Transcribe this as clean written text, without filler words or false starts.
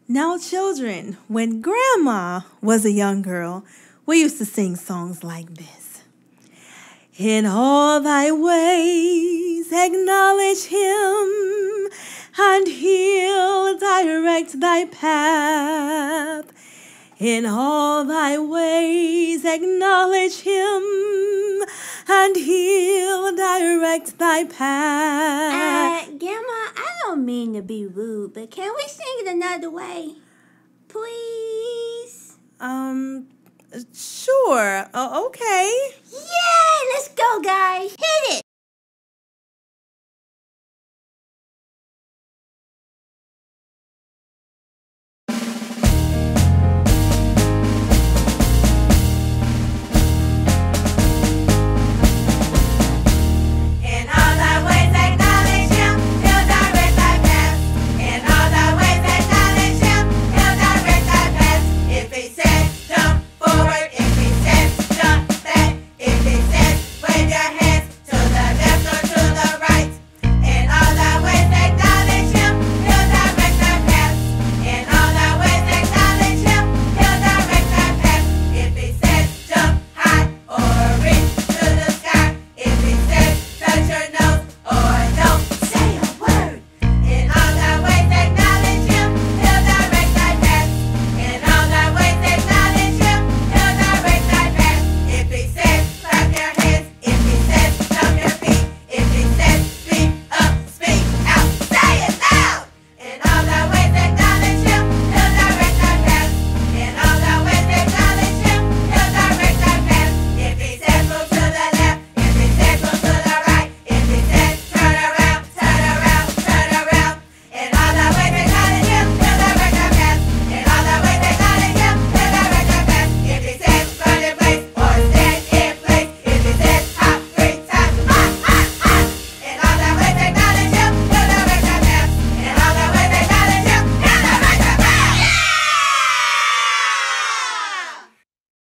Now, children, when Grandma was a young girl, we used to sing songs like this. In all thy ways acknowledge him, and he'll direct thy path. In all thy ways acknowledge him, and he'll direct thy path. Grandma, I don't mean to be rude, but can we sing it another way? Please? Sure. Okay. Yeah, let's go, guys. Hit it.